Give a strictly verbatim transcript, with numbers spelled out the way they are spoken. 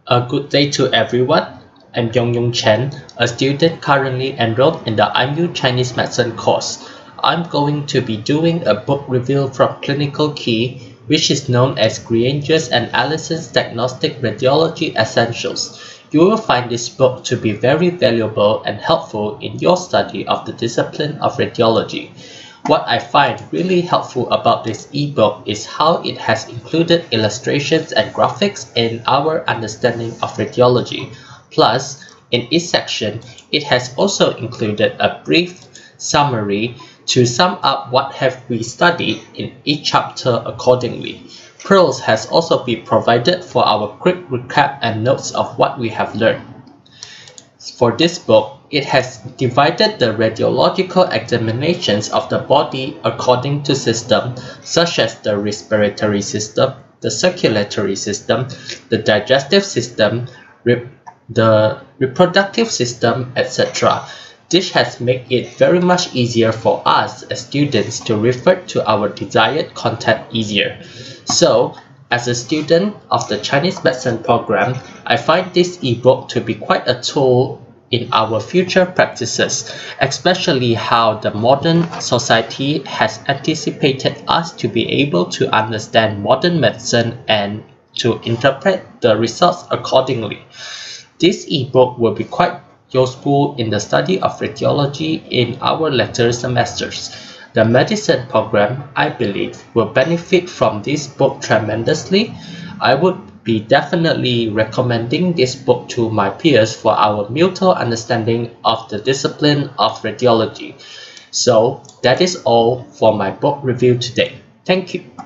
A good day to everyone. I'm Yongyong Chen, a student currently enrolled in the I M U Chinese Medicine course. I'm going to be doing a book review from Clinical Key, which is known as Grianger's and Allison's Diagnostic Radiology Essentials. You will find this book to be very valuable and helpful in your study of the discipline of radiology. What I find really helpful about this ebook is how it has included illustrations and graphics in our understanding of radiology. Plus, in each section, it has also included a brief summary to sum up what have we studied in each chapter accordingly. Pearls has also been provided for our quick recap and notes of what we have learned. For this book, it has divided the radiological examinations of the body according to systems such as the respiratory system, the circulatory system, the digestive system, rep the reproductive system, et cetera. This has made it very much easier for us as students to refer to our desired content easier. So, as a student of the Chinese Medicine program, I find this ebook to be quite a tool in our future practices, especially how the modern society has anticipated us to be able to understand modern medicine and to interpret the results accordingly. This ebook will be quite useful in the study of radiology in our later semesters. The medicine program, I believe, will benefit from this book tremendously. I would be definitely recommending this book to my peers for our mutual understanding of the discipline of radiology. So that is all for my book review today. Thank you.